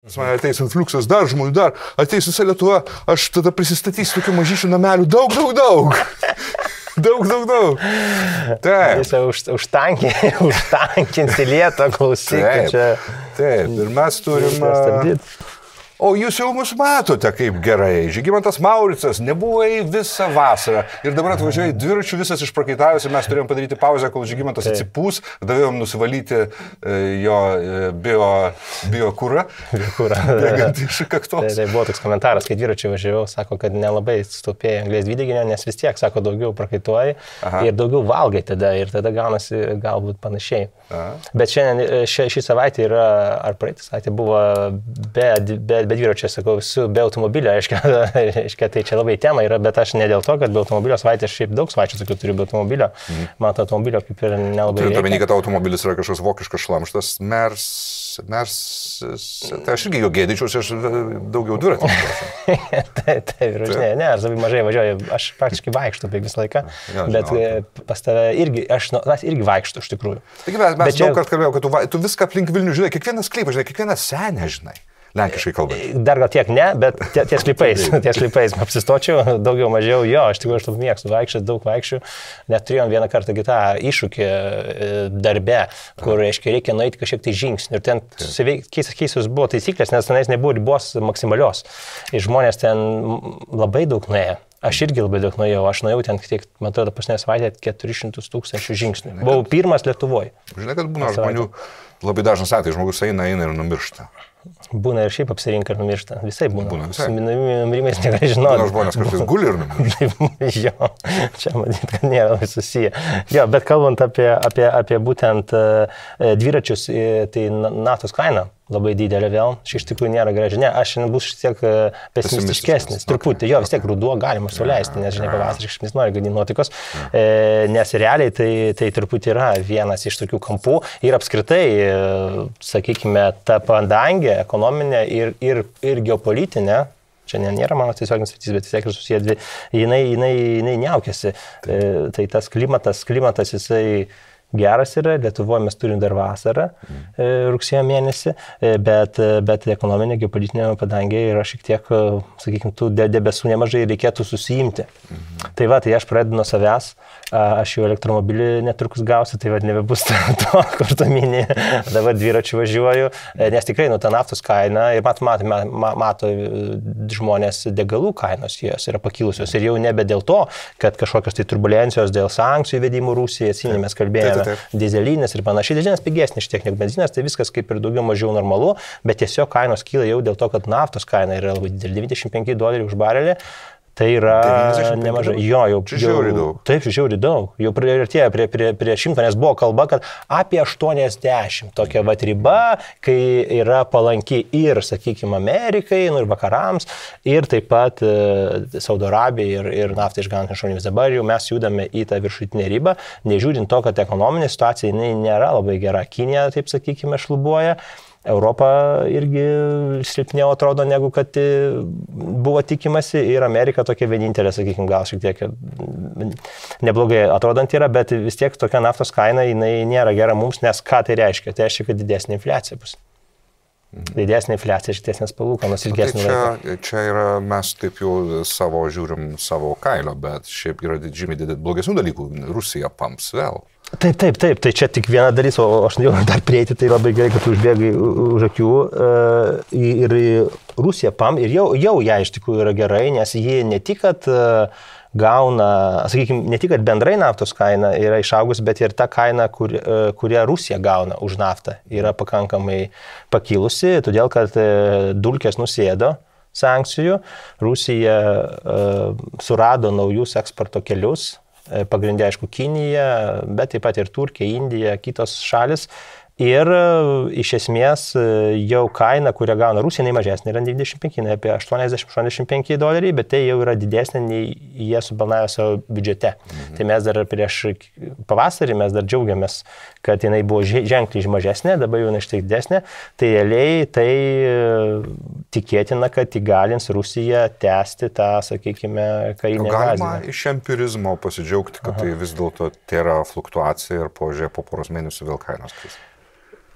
Man ateis infliuksas, dar žmonių, dar ateis visą Lietuvą, aš tada prisistatysiu tokių mažyčių namelių, daug. Daug. Taip. Jis užtankinsi Lietuvą, klausyk. Taip, ir mes turim... O jūs jau mus matote kaip gerai. Žygimantas Mauricas nebuvo visą vasarą ir dabar atvažiuoja dviračių visas išprakaitavęs ir mes turėjom padaryti pauzę, kol Žygimantas atsipūs, davėjom nusivalyti jo biokurą. Bėgant iš kaktos. Tai buvo toks komentaras, kai dviračių važiavau, sako, kad nelabai sutaupėjai anglies dvideginio, nes vis tiek, sako, daugiau prakaituoji ir daugiau valgai tada ir tada gaunasi galbūt panašiai. Bet šiandien, šį savaitę yra, ar praeitą savaitę buvo be dviračio, sakau, be automobilio, aiškia, tai čia labai tema yra, bet aš ne dėl to, kad be automobilio savaitę aš šiaip daug savaičių, sakiau, turiu be automobilio. Man to automobilio kaip ir nelabai reikia. Turint omeny, kad automobilis yra kažkoks vokiškas šlamštas, tai aš irgi jo gėdyčiausi, aš daugiau dviratį. Taip, ne, aš labai mažai važiuoju, aš praktiškai vaikštu beveik visą laiką, bet pas tave irgi, aš irgi vaikštu iš tikrųjų. Taigi mes daug kartų kalbėjome, kad tu viską aplink Vilnių žinai, kiekvieną sklypą žinai, kiekvieną senę žinai. Lenkiškai kalbant. Dar gal tiek ne, bet ties klipais apsistočiau, daugiau mažiau, jo, aš tikrųjų aš labai mėgstu vaikščioti, daug vaikščiu, net turėjom vieną kartą kitą iššūkį darbe, kur, reiškia, reikia nueiti kažkiek tai žingsnių ir ten keistos buvo taisyklės, nes tenais nebuvo ribos maksimalios ir žmonės ten labai daug nuėjo. Aš irgi labai daug nuėjau, aš nuėjau ten, kiek, man atrodo, paskutinę savaitę 400 000 žingsnių. Buvau pirmas Lietuvoj. Žinai, kad būna žmonių, labai dažnas atvejis, žmogus eina ir numiršta. Būna ir šiaip apsirinka ir numiršta. Visai būna. Su numirimais negali žinoti. Būna žmonės kartais guli ir numiršta. Jo, čia matyt, kad nėra labai susiję. Jo, bet kalbant apie būtent dviračius, tai naftos kaina labai didelė vėl. Iš tikrųjų nėra gera žinia. Aš šiandien bus šiek tiek pesimistiškesnis. Truputį, jo, vis tiek ruduo galima suleisti, nes, žinai, pavasarį iš esmės nori gadinti nuotaikos. Nes realiai tai truputį yra vienas iš tokių kampų. Ir apskritai, sakykime, ta padangė ekonominė ir geopolitinė, čia nėra mano tiesioginis sritis, bet vis tiek ir susiję dvi, jinai niaukiasi. Tai tas klimatas jisai geras yra, Lietuvoje mes turim dar vasarą, rugsėjo mėnesį, bet ekonominė geopolitinė padangė yra šiek tiek, sakykime, tų debesų nemažai reikėtų susijimti. Tai va, tai aš pradedu nuo savęs, aš jau elektromobilį netrukus gausiu, tai va, nebebus to, kur tu mini, dabar dviračiu važiuoju, nes tikrai, ta naftos kaina, ir mato žmonės degalų kainos, jos yra pakilusios ir jau nebe dėl to, kad kažkokios tai turbulencijos dėl sankcijų įvedimų Rusijai, atsimeni, mes kalbėjome. Dizelinas ir panašiai. Dizelinas pigesnis šiek tiek negu benzinas, tai viskas kaip ir daugiau mažiau normalu, bet tiesiog kainos kyla jau dėl to, kad naftos kaina yra labai didelė, $95 už barelį. Tai yra nemažai. Jo, jau žiauriai daug. Taip, žiauriai daug. Jau priartėjo prie 100, nes buvo kalba, kad apie 80 tokia vat riba, kai yra palanki ir, sakykime, Amerikai, ir vakarams, ir taip pat Saudo Arabija ir naftą išgaunantys šalims. Dabar jau mes judame į tą viršutinę ribą, nežiūrint to, kad ekonominė situacija nėra labai gera. Kinija, taip sakykime, šlubuoja. Europa irgi silpniau atrodo, negu kad buvo tikimasi ir Amerika tokia vienintelė, sakykime, gal šiek tiek neblogai atrodant yra, bet vis tiek tokia naftos kaina, jinai nėra gera mums, nes ką tai reiškia? Tai reiškia, kad didesnė infliacija bus. Didesnė infliacija, šitesnės palūkanos, ilgesnė laiko. Čia yra, mes taip jau žiūrim savo kailio, bet šiaip yra žymiai blogesnių dalykų. Rusija pumps vėl. Taip, tai čia tik viena dalis, o aš norėjau dar prieiti, tai labai gerai, kad tu užbėgai už akių ir Rusija pump, ir jau ją iš tikrųjų yra gerai, nes ji ne tik, kad gauna, sakykime, ne tik, kad bendrai naftos kaina yra išaugus, bet ir ta kaina, kurią Rusija gauna už naftą, yra pakankamai pakilusi, todėl kad dulkės nusėdo sankcijų, Rusija surado naujus eksporto kelius, pagrindė, aišku, Kinija, bet taip pat ir Turkija, Indija, kitos šalis. Ir iš esmės jau kaina, kurią gauna Rusija, nei mažesnė yra 95, nei apie $80-85, bet tai jau yra didesnė, nei jie suplanavo savo biudžete. Tai mes dar prieš pavasarį mes dar džiaugiamės, kad jinai buvo ženkliai mažesnė, dabar jau jinai štai didesnė. Tai realiai tai tikėtina, kad įgalins Rusiją tęsti tą, sakykime, karinę invaziją. Galima iš empirizmo pasidžiaugti, kad tai vis dėlto tai yra fluktuacija ir po poros mėnesių vėl kainos kris.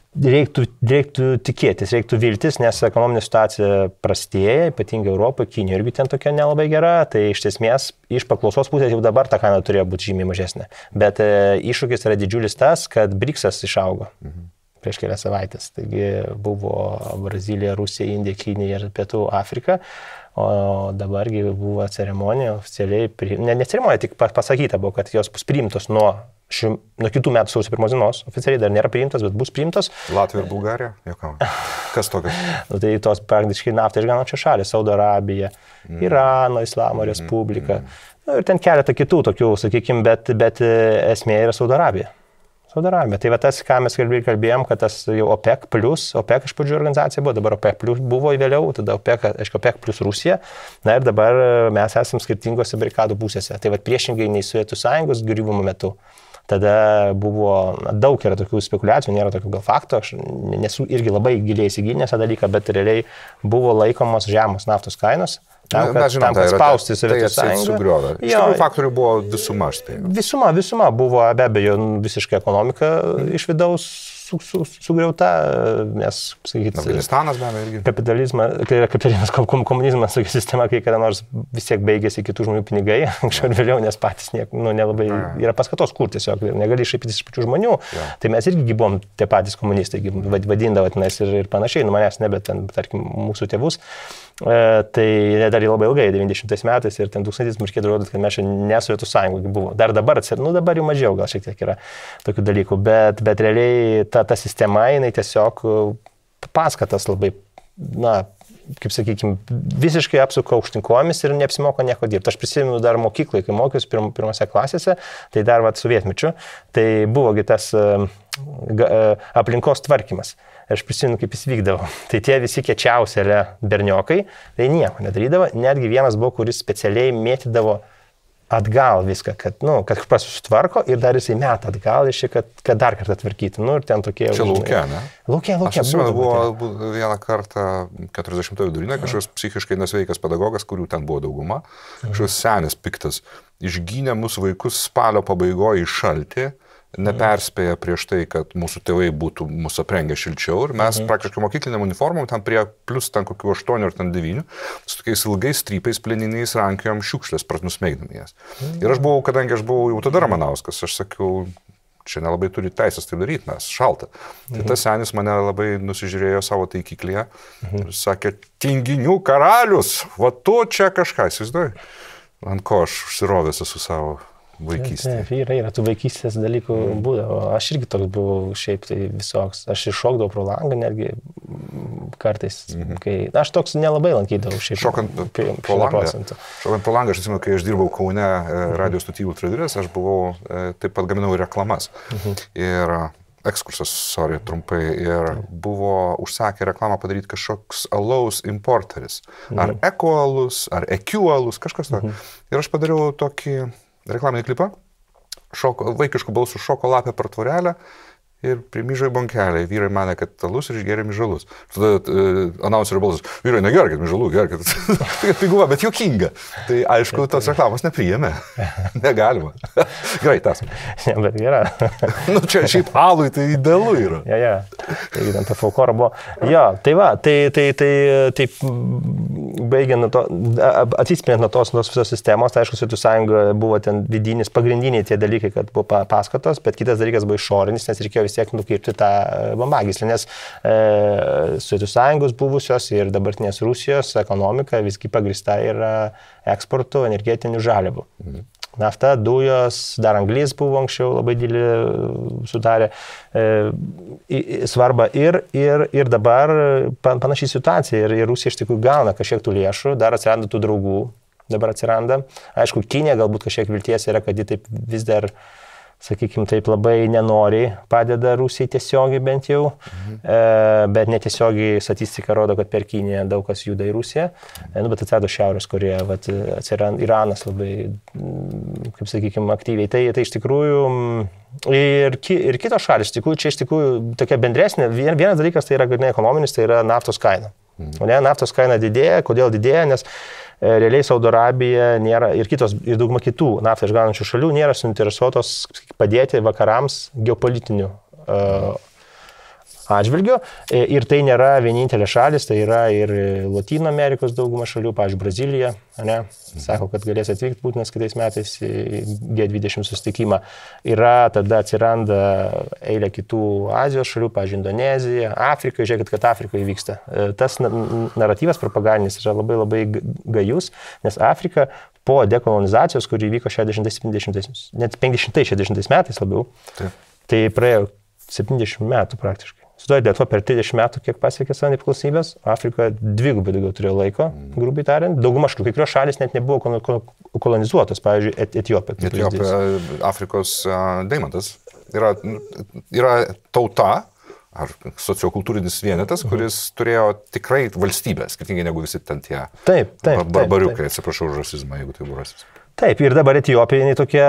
reiktų tikėtis, reiktų viltis, nes ekonominė situacija prastėja, ypatingai Europoje, Kinijoje irgi ten tokia nelabai gera, tai iš esmės iš paklausos pusės jau dabar ta kaina turėjo būti žymiai mažesnė. Bet iššūkis yra didžiulis tas, kad BRICS išaugo prieš kelias savaitės. Taigi buvo Brazilija, Rusija, Indija, Kinija ir Pietų Afrika. O dabargi buvo ceremonija oficialiai, ne ceremonija, tik pasakyta buvo, kad jos bus priimtos nuo kitų metų sausio 1 dienos. Oficialiai dar nėra priimtos, bet bus priimtos. Latvija ir Bulgarija? Kas tokias? Tai tos praktiškai naftą išgaunančios šalys, Saudo Arabija, Irano, Islamo Respublika. Ir ten keletą kitų tokių, sakykime, bet esmė yra Saudo Arabija. Tai va tas, ką mes kalbėjom, kad tas jau OPEC iš pradžių organizacija buvo, dabar OPEC buvo vėliau, tada OPEC plus Rusija, na ir dabar mes esame skirtingose barikadų pusėse. Tai va priešingai nei Sovietų Sąjungos griuvimo metu. Tada buvo, daug yra tokių spekulacijų, nėra tokių gal faktų, aš nesu irgi labai giliai įsigilinęs tą dalyką, bet realiai buvo laikomos žemos naftos kainos. Tam, kad spausti Sovietų Sąjungą. Iš tikrųjų faktorių buvo visuma. Visuma buvo be abejo visiškai ekonomika iš vidaus sugriauta, nes, sakykit, Afganistanas be abejo irgi. Kapitalizmas, komunizmas, tokia sistema, kai kada nors vis tiek baigėsi kitų žmonių pinigai, anksčiau ir vėliau, nes patys nelabai yra paskatos kur tiesiog, negali išaipytis iš pačių žmonių. Tai mes irgi buvom tie patys komunistai, vadindavo tenais ir panašiai, manęs nebe ten, tarkim, mūsų tėvus. Tai dar labai ilgai, 90 metais ir ten 1000 markėdų rodot, kad mes ne Sovietų Sąjungoje buvo. Dar dabar jau mažiau gal šiek tiek yra tokių dalykų, bet realiai ta sistema, jinai tiesiog paskatas labai, kaip sakykime, visiškai apsuka aukštinkojomis ir neapsimoka nieko dirbti. Aš prisimenu dar mokykloje, kai mokiausi pirmose klasėse, tai dar sovietmečiu, tai buvogi tas aplinkos tvarkymas. Aš prisimenu, kaip jis vykdavo. Tai tie visi kiečiausi berniokai, tai nieko nedarydavo. Netgi vienas buvo, kuris specialiai mėtydavo atgal viską, kad susitvarko ir dar jisai meta atgal, kad dar kartą tvarkyti. Ir ten tokie... Čia laukia, ne? Laukia. Aš atsimenu, buvo vieną kartą 40-ojo vidurinė, kažkoks psichiškai nesveikas pedagogas, kurių ten buvo dauguma, kažkoks senis piktas, išgynė mūsų vaikus spalio pabaigoje į šaltį, neperspėja prieš tai, kad mūsų tėvai būtų mūsų aprengę šilčiau ir mes praktiškai mokykliniam uniformom ten prie plus ten kokių 8 ar 9 su tokiais ilgais strypais pleniniais rankiojom šiukšlės, nusmeigdami jas. Ir kadangi aš buvau jau tada Ramanauskas, aš sakiau, čia nelabai turi teisės tai daryti, nes šalta. Tai tas senis mane labai nusižiūrėjo savo taikiklyje ir sakė, tinginių karalius, va tu čia kažką, įsivaizduoji, ant ko aš užsirovęs esu savo vaikystė. Yra tų vaikystės dalykų būdavo. Aš irgi toks buvau šiaip tai visoks. Aš iššokdavau pro langą netgi kartais. Aš toks nelabai lankydavau šiaip. Šokant pro langą, aš atsimenu, kai aš dirbau Kaune radio stotyvių Ultradurės, aš buvau, taip pat gaminau reklamas. Ir ekskursas, trumpai, ir buvo užsakę reklamą padaryti kažkoks alaus importeris. Ar eko alus, ar ekiu alus, kažkas to. Ir aš padariau tokį reklaminį klipą, vaikiškų balsų šoko lapę per tvorelę ir primyžai bonkelį. Vyrai manė, kad alus ir išgėrė mižalus. Tada announcerio balsas, vyrai negerkit mižalų, gerkit. Tokia piguva, bet juokinga. Tai aišku, tos reklamos nepriėmė. Negalima. Gerai, tas. Ne, bet gera. Čia šiaip alui tai idealu yra. Ja. Taigi ten ta folklora buvo. Jo, tai va, tai baigiant nuo to, atsispirint nuo tos visos sistemos, tai aišku, Sovietų Sąjunga buvo ten pagrindiniai tie dalykai, kad buvo paskatos, bet kitas dalykas buvo išorinis, nes reikėjo vis tiek nukirpti tą bambagyslę, nes Sovietų Sąjungos buvusios ir dabartinės Rusijos ekonomika visgi pagrįsta yra eksportu energetinių žaliavų. Nafta, dujos, dar anglis buvo anksčiau labai didelį sudarė svarbą ir dabar panašiai situacija ir Rusija iš tikrųjų gauna kažkiek tų lėšų, dar atsiranda tų draugų, dabar atsiranda. Aišku, Kinija galbūt kažkiek vilties yra, kad ji taip vis dar, sakykime, taip labai nenoriai padeda Rusijai tiesiogiai bent jau, bet netiesiogiai statistika rodo, kad per Kiniją daug kas juda į Rusiją, bet atsirado Šiaurės Korėja, atsirado Iranas labai, kaip sakykime, aktyviai. Tai iš tikrųjų ir kitos šalis, čia iš tikrųjų tokia bendresnė, vienas dalykas tai yra gana ekonominis, tai yra naftos kaina. Naftos kaina didėja, kodėl didėja, nes realiai Saudo Arabija nėra ir dauguma kitų naftą išgaunančių šalių nėra suinteresuotos padėti vakarams geopolitiniu atžvilgiu. Ir tai nėra vienintelė šalis, tai yra ir Latino Amerikos dauguma šalių, pavyzdžiui, Brazilija, ne? Sako, kad galės atvykti Putinas kitais metais į G20 susitikimą. Tada atsiranda eilė kitų Azijos šalių, pavyzdžiui, Indonezija, Afrika. Žiūrėkit, kad Afrikoje vyksta. Tas naratyvas propagandinis yra labai labai gajus, nes Afrika po dekolonizacijos, kuri vyko 60-70, net 560 metais labiau, tai praėjo 70 metų praktiškai. Suduoja Lietuva per 30 metų, kiek pasiekė savo nepriklausomybės, Afrika dvigubai daugiau turėjo laiko, grubiai tariant. Dauguma šalių, kai kurios šalis net nebuvo kolonizuotos, pavyzdžiui, Etiopija. Etiopija, Afrikos deimantas yra tauta ar sociokultūrinis vienetas, kuris turėjo tikrai valstybę, skirtingai negu visi ten tie barbariukai, atsiprašau už rasizmą, jeigu tai buvo rasizmas. Taip, ir dabar Etiopija, jinai tokia,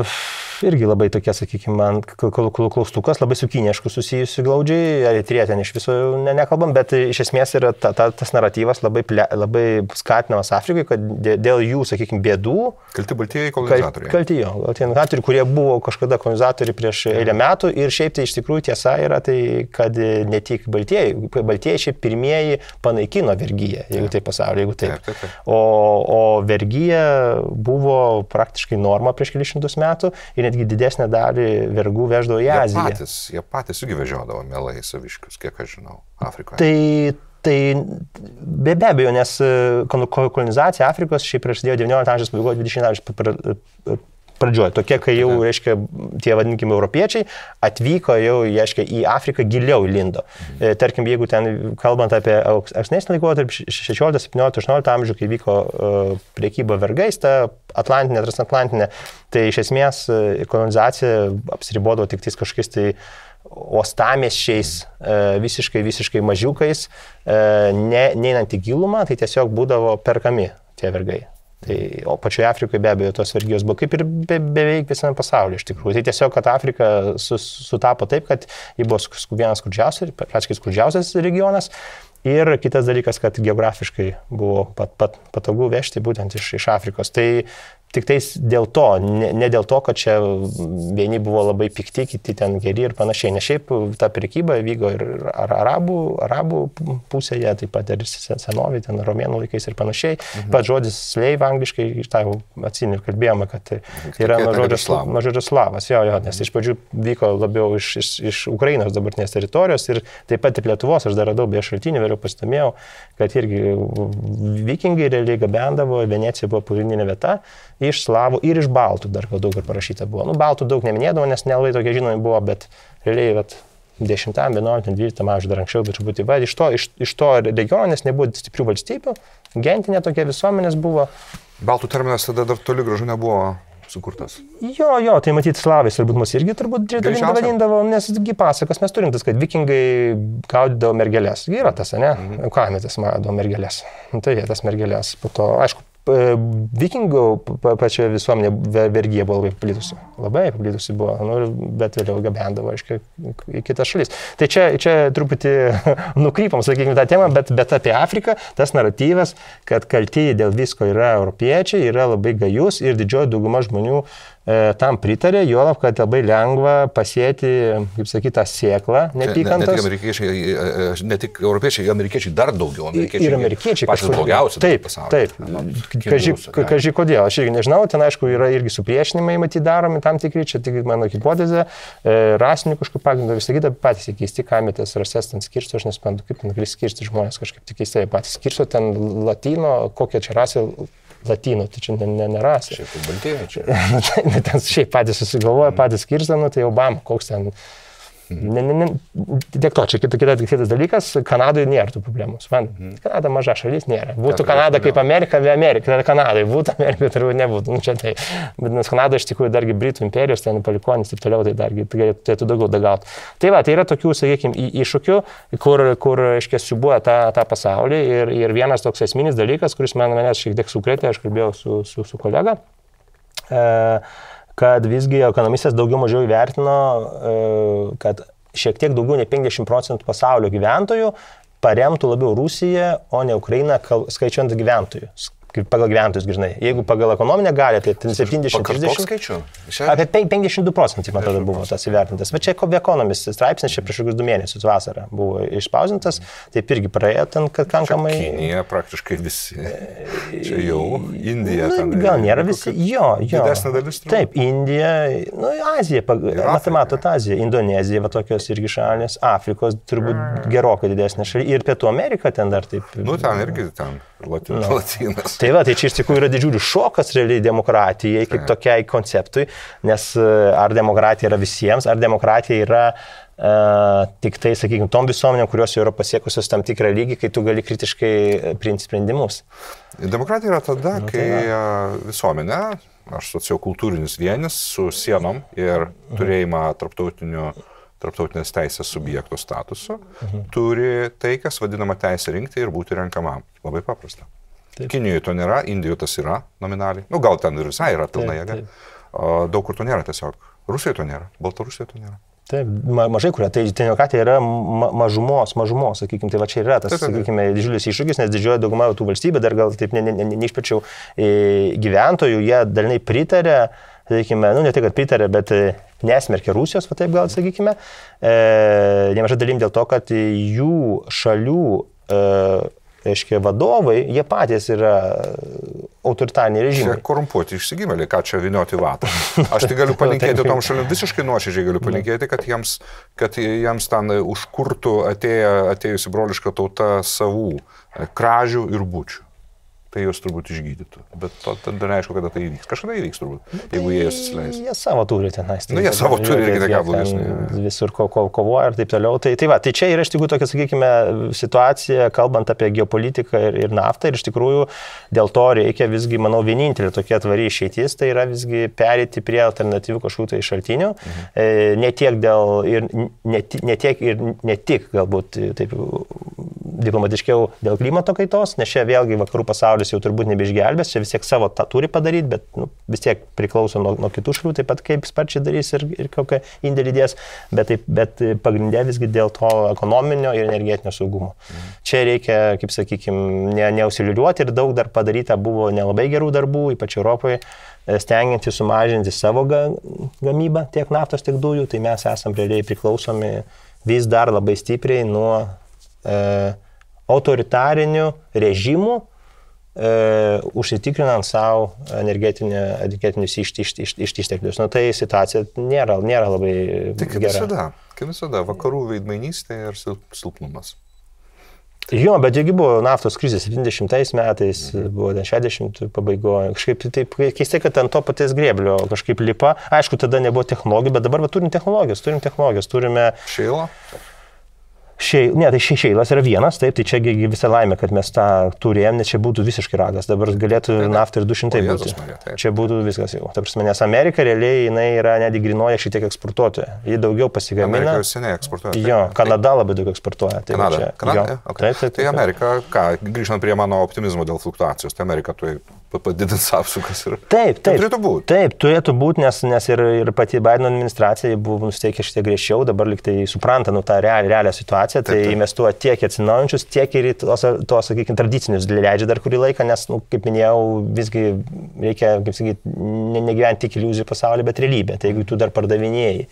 irgi labai tokia, sakykime, man klaustukas, labai su Kinišku susijusi glaudžiai, Eritrėja ten iš viso nekalbam, bet iš esmės yra tas naratyvas labai skatinamas Afrikai, kad dėl jų, sakykime, bėdų. Kalti baltieji kolonizatoriai. Kalti kolonizatoriai, kurie buvo kažkada kolonizatoriai prieš eilę metų ir šiaip tai iš tikrųjų tiesa yra tai, kad ne tik baltieji šiaip pirmieji panaikino vergiją, jeigu taip pasaulyje, jeigu taip. O vergija buvo praktiškai norma prieš kelius šimtus metų ir netgi didesnę dalį vergų veždavo į Aziją. Jie patys irgi vežiodavo mielai saviškius, kiek aš žinau, Afrikoje. Tai be abejo, nes kolonizacija Afrikos šiaip prasidėjo 19 amžiaus pabaigoje, 20 amžiaus pradžioje. Tokie, kai jau, reiškia, tie vadinkime europiečiai atvyko jau, reiškia, į Afriką giliau įlindo. Tarkim, jeigu ten, kalbant apie ankstesnį laikotarpį, 16, 17, 18 amžių, kai vyko prekyba vergais, ta atlantinė, transatlantinė, tai iš esmės kolonizacija apsiribodavo tik tais kažkokiais tai uostamiesčiais, visiškai mažiukais, neinant į gilumą, tai tiesiog būdavo perkami tie vergai. O pačioje Afrikoje be abejo tos vergijos buvo kaip ir beveik visame pasaulyje iš tikrųjų. Tai tiesiog, kad Afrika sutapo taip, kad ji buvo vienas skurdžiausias regionas. Ir kitas dalykas, kad geografiškai buvo patogu vežti būtent iš Afrikos. Tai tik tais dėl to, ne dėl to, kad čia vieni buvo labai pikti, kiti ten geri ir panašiai. Nes šiaip ta prekyba vyko ir arabų pusėje, taip pat ir senovėje, ten romėnų laikais ir panašiai. Pat žodis slave angliškai, iš tą jau atsimenu, kalbėjome, kad yra nuo žodžio slavas. Jo, nes iš pradžių vyko labiau iš Ukrainos dabartinės teritorijos ir taip pat ir Lietuvos, aš dar radau be šaltinių, vėliau pasidomėjau, kad irgi vikingai realiai gabendavo, Venecija buvo pagrindinė vieta, iš slavų ir iš baltų dar daug ir parašyta buvo. Baltų daug neminėdavo, nes nelabai tokie žinomi buvo, bet realiai 10, 11, 12 amžiuje dar anksčiau, bet truputį iš to regiono, nes nebuvo stiprių valstybių, gentinė tokia visuomenės buvo. Baltų terminas tada dar toli gražu nebuvo sukurtas. Jo, tai matyti slavais turbūt mus irgi vadindavo, nesgi pasakas mes turim tas, kad vikingai gaudydavo mergelės. Yra tas, ne? Kamitas maudavo mergelės. Tai jie tas mergelės. Po to, aišku, vikingų pačioje visuomenė vergija buvo labai paplitusi buvo, bet vėliau gabendavo, aiškiai, į kitas šalis. Tai čia truputį nukrypam, sakykime, tą temą, bet apie Afriką tas naratyvas, kad kalti dėl visko yra europiečiai, yra labai gajus ir didžioji dauguma žmonių tam pritarė, juolab, kad labai lengva pasėti, kaip sakyt, tą sėklą neapykantos. Ne tik europiečiai, amerikiečiai dar daugiau. Ir amerikiečiai patys blogiausi. Taip. Kaži kodėl, aš irgi nežinau, ten aišku yra irgi supriešinimai matyti daromi tam tikri, čia tik mano hipotezė, rasinių kažkaip pagrindų, visą kitą patys keisti, kamitas, rasės ten skirsto, aš nesprantu, kaip ten gali skirsti žmonės, kažkaip tik keistai patys skirsto, ten latino, kokia čia rasė. Latino, tai čia nerasė. Šiaip baltieji čia. Ten šiaip patys susigalvoja, patys skirsta, tai Obama, koks ten. Tiek to, čia kitas dalykas, Kanadoje nėra tų problemų. Kanada maža šalis nėra. Būtų Kanada kaip Amerika, be Amerika, tada Kanadai būtų, Amerika turbūt nebūtų. Čia tai. Bet nes Kanada iš tikrųjų dargi Britų imperijos, ten palikonis ir toliau, tai dargi turėtų daugiau dagauti. Tai va, tai yra tokių, sakykime, iššūkių, kur aiškiai siubuoja tą pasaulį ir vienas toks esminis dalykas, kuris manęs šiek tiek sukrėtė, aš kalbėjau su kolega, kad visgi ekonomistas daugiau mažiau įvertino, kad šiek tiek daugiau nei 50% pasaulio gyventojų paremtų labiau Rusiją, o ne Ukrainą, skaičiuojant gyventojų. pagal gyventojus, žinai. Jeigu pagal ekonominę galę, tai 70-30. Skaičių? Apie 52%, man atrodo, buvo tas įvertintas. Bet čia Economist straipsnis, čia prieš kokius 2 mėnesius vasarą buvo išspausintas, taip irgi praėjo ten kankamai. Kinija praktiškai visi. Čia jau Indija. Gal nėra visi, jo. Didesnė dalis. Taip, Indija, Azija, matot Azija, Indonezija, va tokios irgi šalės, Afrikos turbūt gerokai didesnė šalis ir Pietų Amerika ten dar taip. Ten irgi ten. Latinas. Tai va, tai čia iš tikrųjų yra didžiulis šokas realiai demokratijai kaip tokiai konceptui, nes ar demokratija yra visiems, ar demokratija yra tik tai, sakykime, tom visuomenėm, kurios jau yra pasiekusios tam tikrą lygį, kai tu gali kritiškai priimti sprendimus. Demokratija yra tada, kai visuomenė, ar sociokultūrinis vienis su sienom ir turėjimą tarptautinės teisės subjektų statusu, turi tai, kas vadinama teisė rinkti ir būti renkamam. Labai paprasta. Taip. Kinijoje to nėra, Indijoje tas yra nominaliai. Gal ten ir visai yra pilna jėga. Daug kur to nėra tiesiog. Rusijoje to nėra, Baltarusijoje to nėra. Taip, mažai kuria. Tai demokratija yra mažumos, sakykime, tai va čia yra tas, sakykime, didžiulis iššūkis, nes didžioji dauguma tų valstybių, dar gal taip neišpečiau gyventojų, jie dažnai pritarė, sakykime, ne tai, kad pritarė, bet nesmerkė Rusijos, va taip gal sakykime, nemažai dalim dėl to, kad jų šalių vadovai, jie patys yra autoritariniai režimai. Čia korumpuoti išsigimėliai, ką čia vinioti vatą. Aš tai galiu palinkėti tom šalim, visiškai nuoširdžiai galiu palinkėti, kad jiems ten užkurtų atėjusi broliška tauta savų kražių ir bučių. Tai jos turbūt išgydytų. Bet tada neaišku, kada tai įvyks. Kažkada įvyks turbūt, jeigu jie jas įsileis. Jie savo turi tenais. Jie savo turi irgi tokia blogesnė. Visur kovoja ir taip toliau. Tai čia yra iš tikrųjų tokia, sakykime, situacija, kalbant apie geopolitiką ir naftą. Ir iš tikrųjų dėl to reikia visgi, manau, vienintelė tokia tvari išeitis, tai yra visgi perėti prie alternatyvių kažkokių tai šaltinių. Ne tiek ir ne tik, galbūt taip diplomatiškiau dėl klimato kaitos, nes čia vėlgi vakarų pasaulis jau turbūt nebeišgelbės, čia vis tiek savo tą turi padaryti, bet vis tiek priklauso nuo kitų šalių, taip pat kaip sparčiai darys ir kokią indėlį dės, bet pagrindė visgi dėl to ekonominio ir energetinio saugumo. Čia reikia, kaip sakykime, neužsiliuliuoti ir daug dar padaryta buvo nelabai gerų darbų, ypač Europoje, stengiantis sumažinti savo gamybą, tiek naftos, tiek dujų, tai mes esam realiai priklausomi vis dar labai stipriai nuo autoritarinių režimų, užsitikrinant savo energetinius išteklius. Tai situacija nėra labai gera. Kaip visada, vakarų veidmainystė ir silpnumas. Jo, bet jeigu buvo naftos krizė 70 metais, buvo 60 pabaigoje, kažkaip taip keistai, kad ant to paties grėblio kažkaip lipa. Aišku, tada nebuvo technologijų, bet dabar turim technologijas, turime... Šeilą? Tai šeilas yra vienas, taip, tai čia visą laimę, kad mes tą turėjom, nes čia būtų visiškai ragas, dabar galėtų nafta ir 200 būti. Čia būtų viskas jau. Ta prasme, nes Amerika realiai jinai yra netgi grinoja šiek tiek eksportuotoja. Ji daugiau pasigamina. Amerika jau seniai eksportuoja. Jo, Kanada labai daug eksportuoja. Tai Kanada? Tai Amerika, grįžtant prie mano optimizmo dėl fluktuacijos, tai Amerika turi padidins apsukas ir... Taip, turėtų būti. Taip, turėtų būti, nes ir pati Bideno administracija buvo nusteikę šiek tiek griežčiau, dabar lyg tai supranta tą realią situaciją, tai investuoja tiek atsinaujančius, tiek ir tos, sakykime, tradicinius leidžia dar kurį laiką, nes, kaip minėjau, visgi reikia, kaip sakyti, negyventi tik iliuzijų pasaulyje, bet realybė. Tai jeigu tu dar pardavinėjai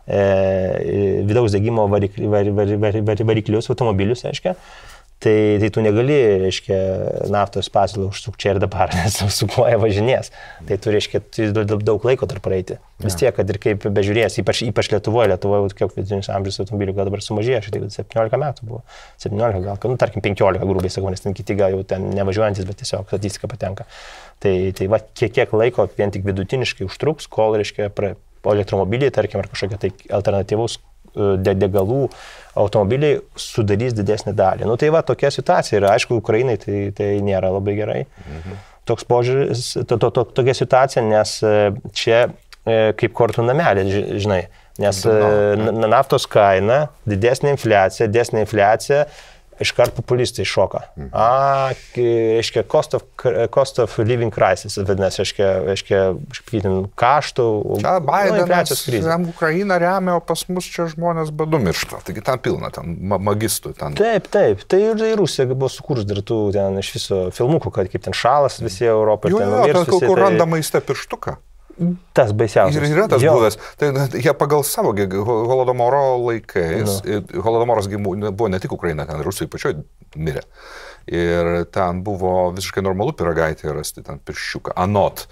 vidaus degimo variklius, automobilius, aiškiai, tai tu negali, reiškia, naftos pasiūlą užsukti čia ir dabar, nes su kuo jie važinės. Tai tu, reiškia, daug laiko dar praeiti. Vis tiek, kad ir kaip bežiūrės, ypač Lietuvoje, kiek vidutinis amžius automobilių gal dabar sumažėjo, šitai 17 metų buvo, 17 gal, tarkim 15 grubiai sakau, nes ten kiti gal jau ten nevažiuojantis, bet tiesiog statistika patenka. Tai va, kiek laiko vien tik vidutiniškai užtruks, kol, reiškia, elektromobiliai, tarkim, ar kažkokia tai alternatyvaus degalų automobiliai sudarys didesnį dalį. Tai va, tokia situacija yra. Aišku, Ukrainai tai nėra labai gerai. Toks požiūris, tokia situacija, nes čia kaip kortų namelė, žinai, nes naftos kaina, didesnė infliacija, iškart populistai šoka. Reiškia, cost of living crisis, vadinasi, reiškia, kaštų, infliacijos krizė. Ukraina remia, o pas mus čia žmonės badu miršta. Taigi ten pilna, ten magistų. Ten. Taip. Tai ir Rusija buvo sukūrus dar tų ten iš viso filmukų, kad kaip ten šalas visi Europoje. Ten kur randa maiste pirštuką. Tas baisiausias. Ir yra tas buvęs. Tai jie pagal savo Holodomoro laikais, Holodomoras buvo ne tik Ukraina, ten Rusijai pačioj mirė. Ir ten buvo visiškai normalu pyragaitį rasti, ten pirščiuką, anot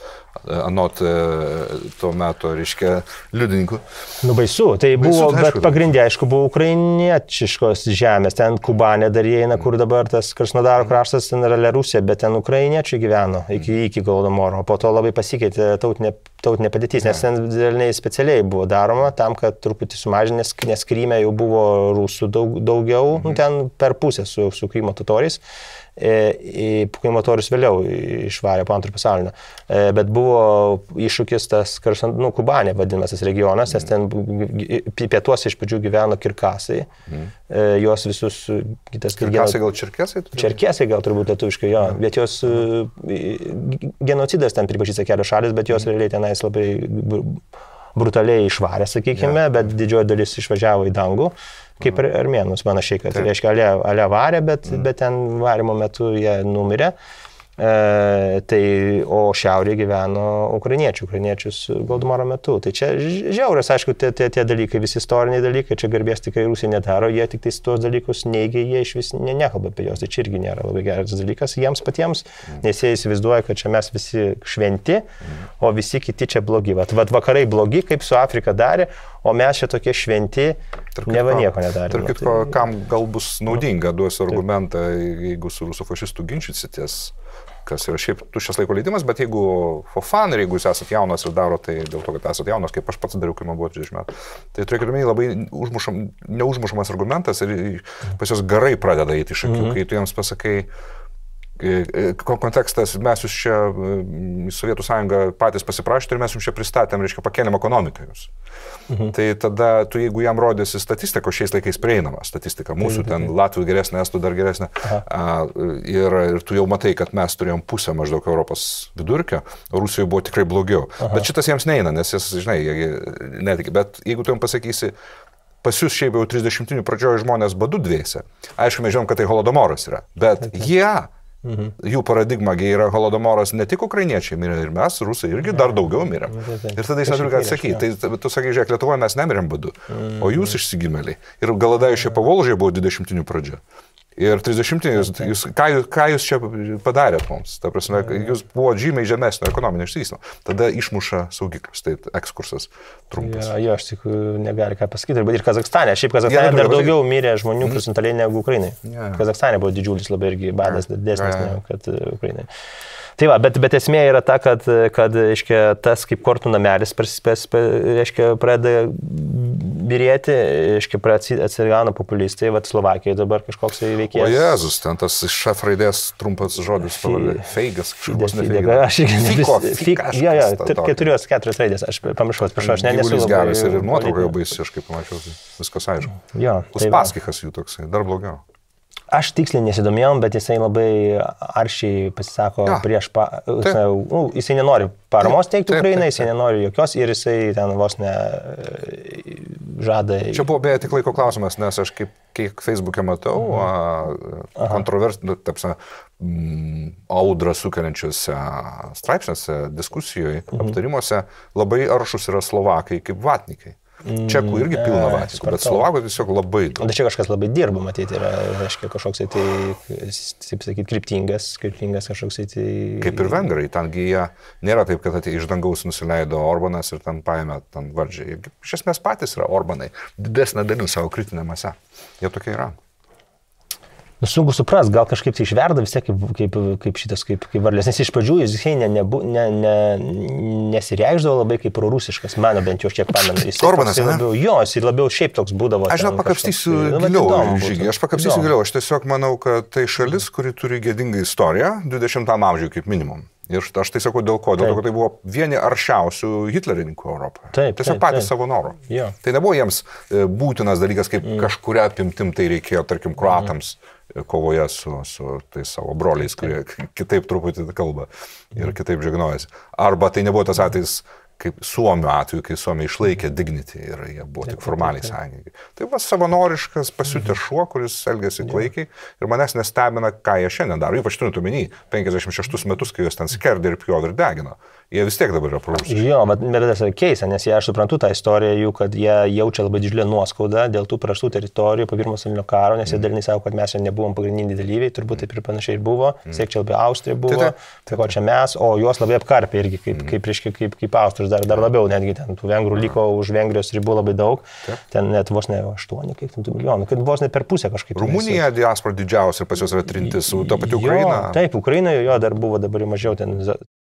tuo metu, reiškia, liudininkų. Baisu, tai buvo, bet pagrindė, aišku, buvo ukrainiečiškos žemės, ten Kubanė dar įeina, kur dabar tas Krasnodaro kraštas, ten yra Rusija, bet ten ukrainiečiai gyveno iki Holodomoro, po to labai pasikeitė tautinė padėtis, nes ten specialiai buvo daroma tam, kad truputį sumažinės, nes Kryme jau buvo rusų daugiau, ten per pusę su Krymo totoriais. Krymo totorius vėliau išvarė po antrojo pasaulinio, bet buvo iššūkis tas Kubanė vadinamas regionas, nes ten pietuose iš pradžių gyveno kirkasai, jos visus... Kirkasai gal čerkesai? Čerkesai gal turbūt lietuviškai, jo, bet jos genocidas ten pripažįsta kelios šalis, bet jos realiai tenais labai brutaliai išvarė, sakykime, bet didžioji dalis išvažiavo į dangų. Kaip ir armėnus panašiai, kad reiškia, ale varė, bet ten varimo metu jie numirė. O šiaurėje gyveno ukrainiečius Holodomoro metu. Tai čia žiaurios, aišku, tie dalykai, visi istoriniai dalykai, čia garbės tikrai Rusija nedaro, jie tik tuos dalykus neigia, jie iš vis nekalba apie juos, tai čia irgi nėra labai geras dalykas jiems patiems, nes jie įsivaizduoja, kad čia mes visi šventi, o visi kiti čia blogi. Vat vakarai blogi, kaip su Afrika darė, o mes čia tokie šventi, neva nieko nedarė. Tarp kitko, kam gal bus naudinga, duosiu argumentą, jeigu su rusų fašistų ginčysitės, kas yra šiaip tuščias laiko leidimas, bet jeigu for fun ir jeigu jūs esate jaunas ir daro tai dėl to, kad esate jaunas, kaip aš pats dariau, kai man buvo 30 metų, tai turėkite omeny labai neužmušamas argumentas ir pas jos garai pradeda eiti iš akių, kai tu jiems pasakai, kontekstas, mes jūs čia į Sovietų sąjungą patys pasiprašyti ir mes jums čia pristatėm, reiškia, pakėlėm ekonomiką jūs. Tai tada tu, jeigu jam rodėsi statistiką, šiais laikais prieinama statistika, mūsų ten Latvijų geresnė, Estų dar geresnė, ir tu jau matai, kad mes turėjom pusę maždaug Europos vidurkio, o Rusijoje buvo tikrai blogiau. Bet šitas jiems neina, nes jis, žinai, netiki. Bet jeigu tu jam pasakysi, pas jūs šiaip jau 30-inių pradžioje žmonės badu dviese, aišku, mes žinom, kad tai Holodomoras yra, bet jų paradigma yra Holodomoras, ne tik ukrainiečiai mirė, ir mes, rusai, irgi dar daugiau mirėm. Ir tada jis neturi ką atsakyti. Tai tu sakai, žiūrėk, Lietuvoje mes nemirėm badu, o jūs išsigimėliai. Ir Galadaišė Pavolžėje buvo 20-inių pradžia. Ir 30-inius, ką jūs čia padarėt mums? Ta prasme, jūs buvo žymiai žemesnio ekonominio išsivystymo. Tada išmuša saugiklius, tai ekskursas trumpas. Jo, aš tik negali ką pasakyti. Ir Kazakstane, šiaip Kazakstane dar daugiau mirė žmonių procentaliai negu Ukrainai. Kazakstane buvo didžiulis labai irgi badas didesnis negu kad Ukrainai. Tai va, bet esmė yra ta, kad reiškia, tas kaip kortų namelis reiškia, pradeda birėti, reiškia, atsigauna populistai, va, Slovakijoje dabar kažkoks veikėjas. O Jėzus, ten tas iš F raidės trumpas žodis, feigas, kažkoks nefeigas. Keturios raidės, aš pamiršau, aš nesu labai. Geras ir nuotrauka jau baisi, aš kaip pamačiau, viskas aišku. Uspaskichas jų toksai, dar blogiau. Aš tiksliai nesidomėjom, bet jisai labai aršiai pasisako prieš, jisai nenori paramos teikti Ukrainai, jisai nenori jokios ir jisai ten vos ne žada. Čia buvo beje tik laiko klausimas, nes aš kiek Facebook'e matau, audrą sukeliančiuose straipsniuose, diskusijoje, aptarimuose labai aršus yra Slovakai kaip vatnikai. Čekų irgi pilna vatnikų, bet Slovakų tiesiog labai daug. Bet čia kažkas labai dirba, matyti, yra, reiškia, kažkoks tai, taip sakyti, kryptingas kažkoks tai... Kaip ir vengrai, tengi jie nėra taip, kad iš dangaus nusileido Orbanas ir ten paėmė ten valdžią. Iš esmės patys yra Orbanai, didesnė dalim savo kritinę masę. Jie tokie yra. Sunku supras, gal kažkaip tai išverda vis tiek kaip šitas, kaip varlės, nes iš pradžių jis nesireikšdavo labai kaip prorusiškas, mano bent jau aš kiek pamenu. Orbanas, ne? Jis labiau šiaip toks būdavo. Aš pakapstysiu giliau, aš tiesiog manau, kad tai šalis, kuri turi gėdingą istoriją 20-am amžiui kaip minimum. Ir aš tai sakau dėl ko, dėl to, kad tai buvo vieni aršiausių hitlerininkų Europoje. Tiesiog patys savo norų. Tai nebuvo jiems būtinas dalykas, kaip kažkuria apimtim tai reikėjo, tarkim, kroatams kovoje su tais savo broliais, kurie kitaip truputį kalba ir kitaip žegnojasi. Arba tai nebuvo tas atvejis, kaip Suomio atveju, kai Suomija išlaikė Dignity ir jie buvo tik formaliai sąjungininkai. Tai va savanoriškas pasiutęs šuo, kuris elgėsi klaikiai ir manęs nestebina, ką jie šiandien daro. Ypač turint omeny 56 metus, kai juos ten skerdė ir pjovė ir degino. Jie vis tiek dabar yra prūsiški. Jo, bet tas yra keista, nes aš suprantu tą istoriją jų, kad jie jaučia labai didžiulę nuoskaudą dėl tų prarastų teritorijų po Pirmo pasaulinio karo, nes jie dalinai sako, kad mes jau nebuvom pagrindiniai dalyviai, turbūt taip ir panašiai ir buvo, siekčiau apie Austriją buvo, tai ko čia mes, o juos labai apkarpė irgi, kaip Austrus, dar labiau, netgi ten tų vengrų liko už Vengrijos ribų labai daug, ten net vos ne 8 milijonų, kad vos ne per pusę kažkaip. Rumunija diaspora didžiausia ir pas juos yra trintis, ta pati Ukraina. Taip, Ukrainoje jo dar buvo dabar mažiau ten